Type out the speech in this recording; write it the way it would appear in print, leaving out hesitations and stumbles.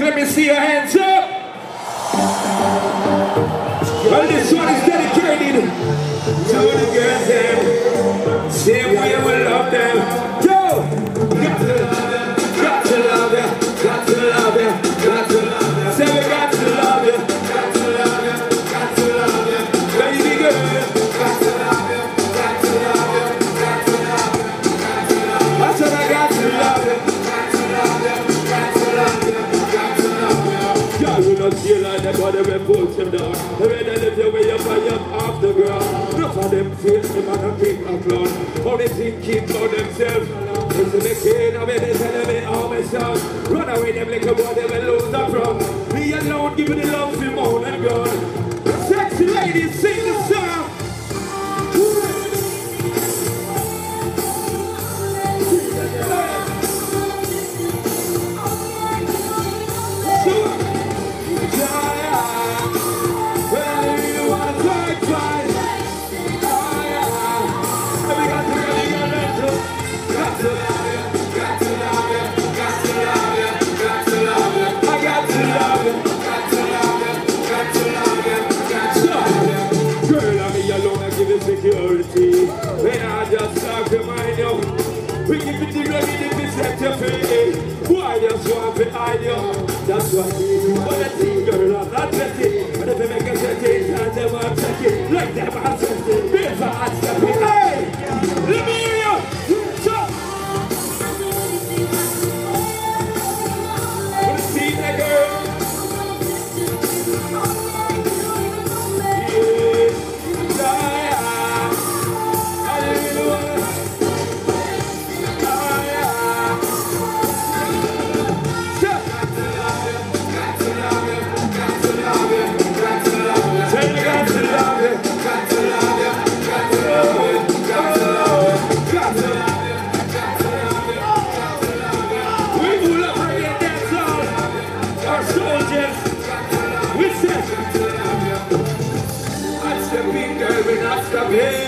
let me see your hands up. Well, this one is dedicated to the girls there. Same way we love them. Yo! Got to love them, got to love them, got to love them, got to love them. Say we got to love them, got to love them, got to love them. Baby girl, got to love them, got to love them, got to love them, got to love them. I said I got to love them, got to love them, got to love them, got to love them. Y'all will not feel like that, but they will push them down. They will lift you way up high up off the ground. Enough of them face them and a keep a clown. How they think keep on themselves. Listen to the kid, I mean they tell me how me sound. Run away them little boy, they will lose the from. Me alone, give me the love for moan and gun. Sexy ladies, sing the song. Security, when I just talk to mind you, we give it the rugged if we set you free. Why just want to hide you? That's what we do. But I see girl, I'm not petty. But if they make a set it, and they want to check it, like them are set it, better and step it. Hey! Let me hear you! Stop! Want to see that girl? Stop it.